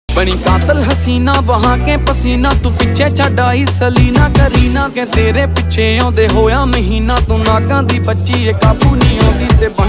बनी कातल हसीना वहां के पसीना, तू पिछे छड़ आई सलीना करीना के तेरे पिछे आउंदे होया महीना। तू नागां दी बच्ची काबू नहीं आउंदी ते